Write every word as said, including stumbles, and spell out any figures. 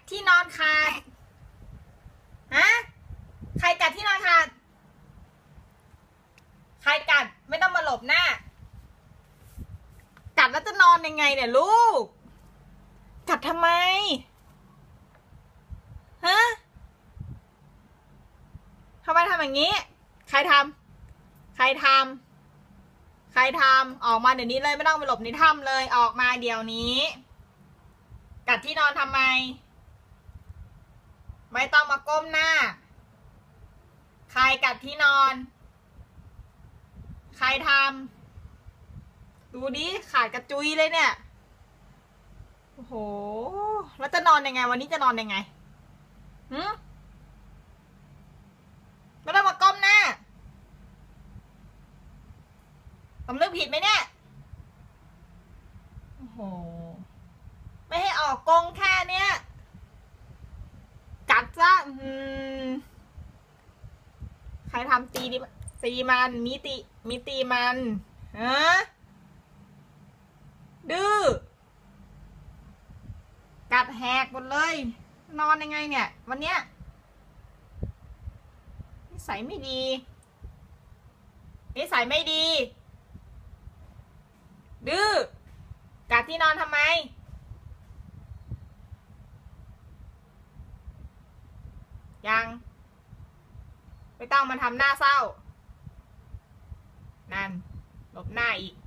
ที่นอนขาดฮะใครกัดที่นอนขาดใครกัดไม่ต้องมาหลบหน้ากัดแล้วจะนอนยังไงเนี่ยลูกกัดทำไมฮะทำไมทำอย่างนี้ใครทำใครทำใครทำออกมาเดี๋ยวนี้เลยไม่ต้องไปหลบในถ้ำเลยออกมาเดี๋ยวนี้กัดที่นอนทำไมไม่ต้องมาก้มหน้าใครกัดที่นอนใครทำดูดิขาดกระจุยเลยเนี่ยโอ้โหแล้วจะนอนยังไงวันนี้จะนอนยังไงหืมไม่ต้องมาก้มหน้าสำนึกผิดไหมเนี่ยโอ้โหไม่ให้ออกกงแค่เนี้ยกัดซะอืมใครทำตีดิตีมันมีตีมีตีมันฮะดื้อกัดแหกหมดเลยนอนยังไงเนี่ยวันเนี้ยนิสัยไม่ดีนิสัยไม่ดีดื้อกัดที่นอนทำไมยังไม่ต้องมาทำหน้าเศร้านั่นหลบหน้าอีก